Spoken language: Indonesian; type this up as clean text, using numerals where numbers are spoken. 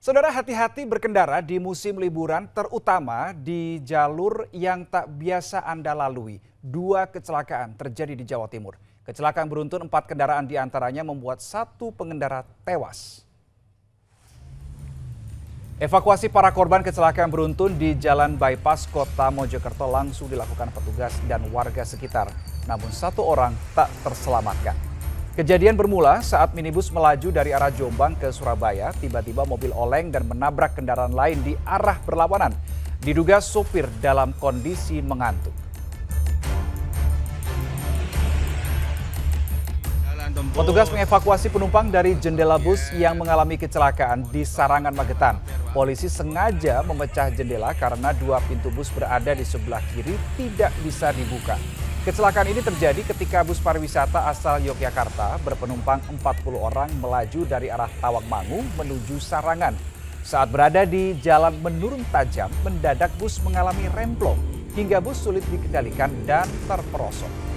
Saudara, hati-hati berkendara di musim liburan, terutama di jalur yang tak biasa Anda lalui. Dua kecelakaan terjadi di Jawa Timur. Kecelakaan beruntun 4 kendaraan diantaranya membuat 1 pengendara tewas. Evakuasi para korban kecelakaan beruntun di Jalan Bypass Kota Mojokerto langsung dilakukan petugas dan warga sekitar. Namun 1 orang tak terselamatkan. Kejadian bermula saat minibus melaju dari arah Jombang ke Surabaya. Tiba-tiba mobil oleng dan menabrak kendaraan lain di arah berlawanan. Diduga sopir dalam kondisi mengantuk. Petugas mengevakuasi penumpang dari jendela bus yang mengalami kecelakaan di Sarangan, Magetan. Polisi sengaja memecah jendela karena 2 pintu bus berada di sebelah kiri tidak bisa dibuka. Kecelakaan ini terjadi ketika bus pariwisata asal Yogyakarta berpenumpang 40 orang melaju dari arah Tawangmangu menuju Sarangan. Saat berada di jalan menurun tajam, mendadak bus mengalami remblong hingga bus sulit dikendalikan dan terperosok.